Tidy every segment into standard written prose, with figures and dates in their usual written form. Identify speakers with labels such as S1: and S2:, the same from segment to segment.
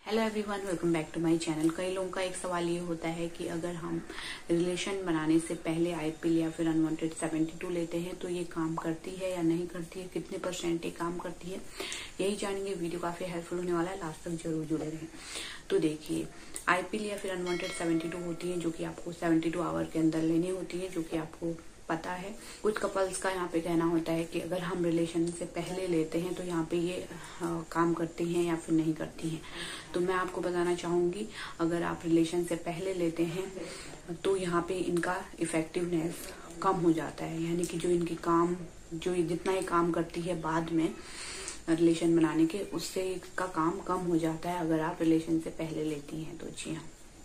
S1: Hello everyone, welcome back to my channel. कई लोगों का एक सवाल ये होता है कि अगर हम रिलेशन बनाने से पहले आईपिल या फिर अनवांटेड 72 लेते हैं तो ये काम करती है या नहीं करती है, कितने % ये काम करती है, यही जानेंगे। वीडियो काफी हेल्पफुल होने वाला है, लास्ट तक जरूर जुड़े रहें। तो देखिए, आईपिल या फिर अनवांटेड 72 होती है जो कि आपको 72 आवर के अंदर लेनी होती है, जो कि आपको पता है। कुछ कपल्स का यहाँ पे कहना होता है कि अगर हम रिलेशन से पहले लेते हैं तो यहाँ पे ये काम करती हैं या फिर नहीं करती हैं। तो मैं आपको बताना चाहूंगी, अगर आप रिलेशन से पहले लेते हैं तो यहाँ पे इनका इफेक्टिवनेस कम हो जाता है, यानी कि जो इनकी काम जो जितना ये काम करती है बाद में रिलेशन बनाने के, उससे इसका काम कम हो जाता है अगर आप रिलेशन से पहले लेती हैं तो। जी हाँ।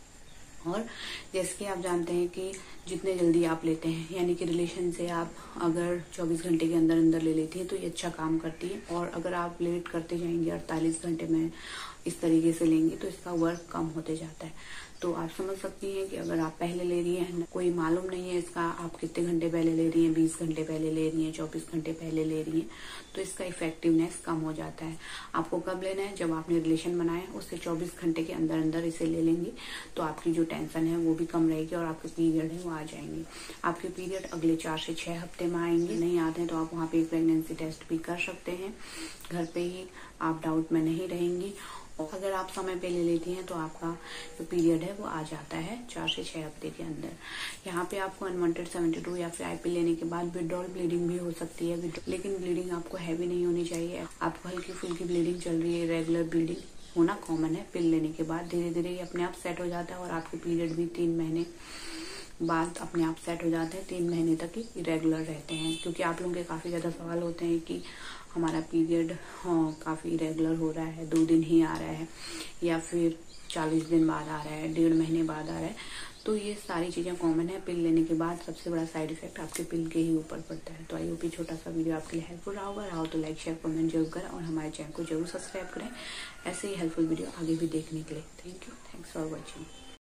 S1: और जैसे कि आप जानते हैं कि जितने जल्दी आप लेते हैं, यानी कि रिलेशन से आप अगर 24 घंटे के अंदर अंदर ले लेती हैं तो ये अच्छा काम करती है। और अगर आप लेट करते जाएंगे, 48 घंटे में इस तरीके से लेंगे तो इसका वर्क कम होते जाता है। तो आप समझ सकती हैं कि अगर आप पहले ले रही हैं, कोई मालूम नहीं है इसका आप कितने घंटे पहले ले रही हैं, 20 घंटे पहले ले रही हैं, 24 घंटे पहले ले रही हैं, तो इसका इफेक्टिवनेस कम हो जाता है। आपको कब लेना है? जब आपने रिलेशन बनाया उससे 24 घंटे के अंदर अंदर इसे ले लेंगे तो आपकी जो टेंशन है वो भी कम रहेगी और आपके पीरियड है वो आ जाएंगे। आपके पीरियड अगले 4 से 6 हफ्ते में आएंगे। नहीं आते हैं तो आप वहाँ पे एक प्रेगनेंसी टेस्ट भी कर सकते हैं घर पे ही, आप डाउट में नहीं रहेंगी। और अगर आप समय पे ले लेती हैं तो आपका जो पीरियड है वो आ जाता है 4 से 6 हफ्ते के अंदर। यहाँ पे आपको अनवांटेड 72 या फिर आईपिल लेने के बाद विड्रॉल ब्लीडिंग भी हो सकती है, लेकिन ब्लीडिंग आपको हैवी नहीं होनी चाहिए। आपको हल्की फुल्की ब्लीडिंग चल रही है, रेगुलर ब्लीडिंग होना कॉमन है। पिल लेने के बाद धीरे धीरे ये अपने आप सेट हो जाता है और आपके पीरियड भी 3 महीने बाद अपने आप सेट हो जाते हैं। 3 महीने तक ही रेगुलर रहते हैं, क्योंकि आप लोगों के काफी ज्यादा सवाल होते हैं कि हमारा पीरियड काफी रेगुलर हो रहा है, 2 दिन ही आ रहा है या फिर 40 दिन बाद आ रहा है, 1.5 महीने बाद आ रहा है। तो ये सारी चीजें कॉमन है। पिल लेने के बाद सबसे बड़ा साइड इफेक्ट आपके पिल के ही ऊपर पड़ता है। तो आई होप छोटा सा वीडियो आपके लिए हेल्पफुल रहा हो तो लाइक शेयर कमेंट जरूर करें और हमारे चैनल को जरूर सब्सक्राइब करें ऐसे ही हेल्पफुल वीडियो आगे भी देखने के लिए। Thank you, thanks for watching.